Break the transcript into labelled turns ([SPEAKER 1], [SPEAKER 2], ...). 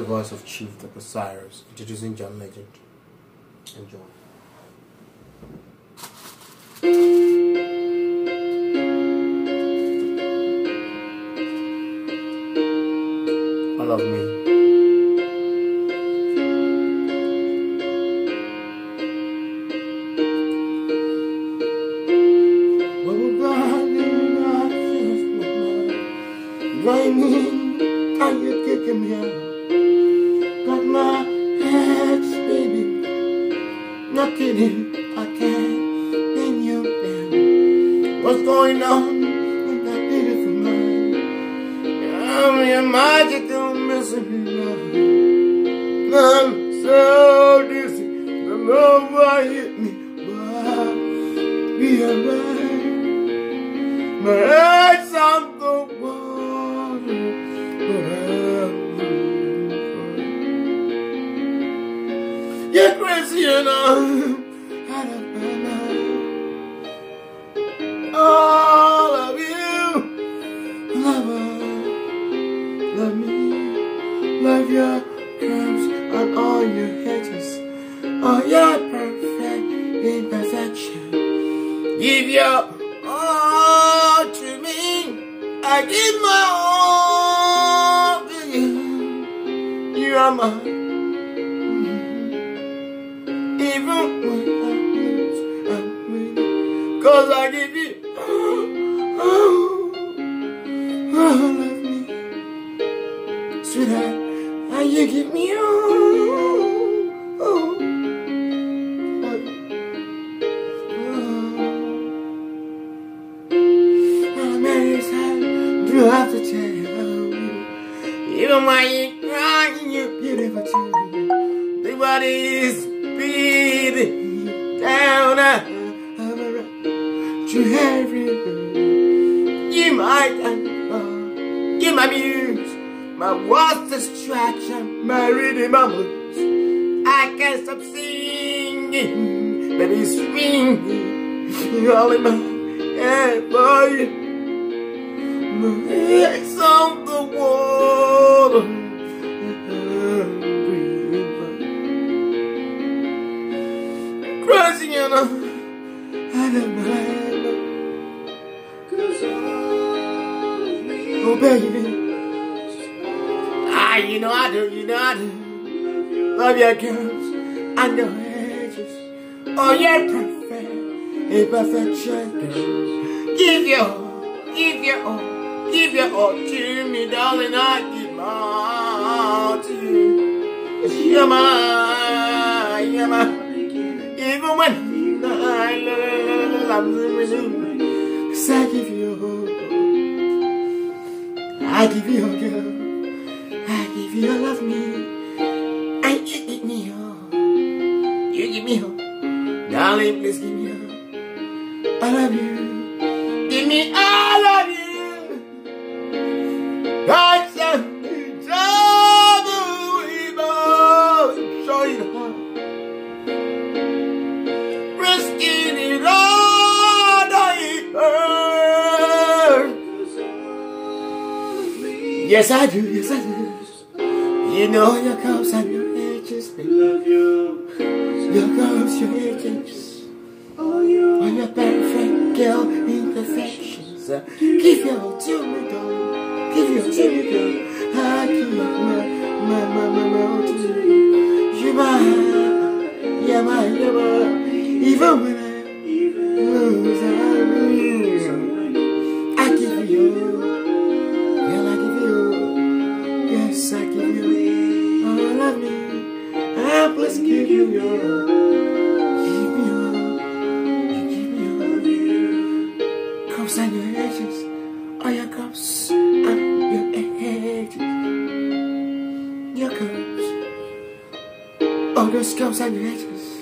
[SPEAKER 1] voice of Chief Dr. Cyrus, introducing John Legend. Enjoy. I love me. Raining, are you kicking me out? Got my heads spinning. Not kidding, I can't pin you down. What's going on in that beautiful mind? I'm your magical mystery love. I'm so dizzy, the love hit me, but I'll be alright. My head's on the wall. You're crazy and I'm out of my mind. All of you, love me, love your curves and all your edges, all your perfect imperfection. Give your all to me, I give my all to you. You are mine. Even when I lose, I'm winning. 'Cause I give you love me, sweetheart, and you give me you have to tell me, even when you cry, you're beautiful too. The body is beating you down. I'm around to everywhere. You my anchor, you my muse, my worst distraction, my rhythm, my blues. I can't stop singing, baby, swinging, all in my head for you. My head's on the water. Crazy and I don't mind. 'Cause all of me, oh baby, you know I do. Love your curves and your edges, oh you're perfect, imperfection, girl. Give your all to me, darling. I give my all to you. You're mine, you're mine. Even when I'm losing, 'cause I give you all. I give you all, girl. I give you all of me. And you give me all. You give me all. Darling, please give me all. I love you. Give me all of you. That's a trouble we both show you the heart. Risking it all, I hurt. Yes, I do, yes, I do. You know your curves and your edges, baby. Your curves, your edges. Oh, your perfect girl imperfections. Give your all to me, darling. Give your all to me, girl. I give my all to you. You're mine, you're mine, you're mine. Even when I lose, I give you all. Girl, I give you all. Yes, I give you all of me. I please give you your. Give me all. You give me all of you. Curves and your edges. All your curves and your edges. Your curves. All those curves and your edges.